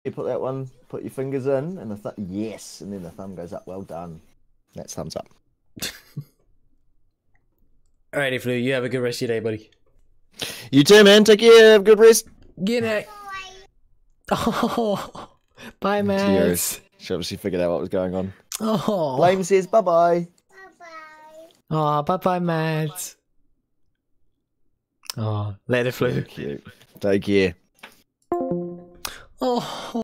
You put that one, put your fingers in, and the yes, and then the thumb goes up. Well done. That's thumbs up. Alrighty, Flu, you have a good rest of your day, buddy. You too, man. Take care. Have a good rest. Good night. Oh, bye, Matt. Cheers. She obviously figured out what was going on. Oh, Blame says bye-bye. oh, bye, Matt. Oh, later, Flu. Cute. Take care. Oh.